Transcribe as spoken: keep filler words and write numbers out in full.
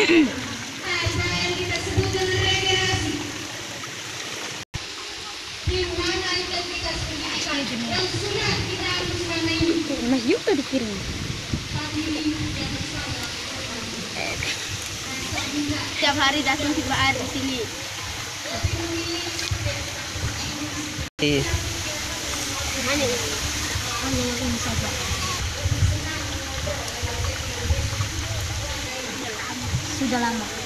Mas juga dikirim. Tiap hari datang tiba air di sini. Mana ini? Hanya ini saja. Sudah lama.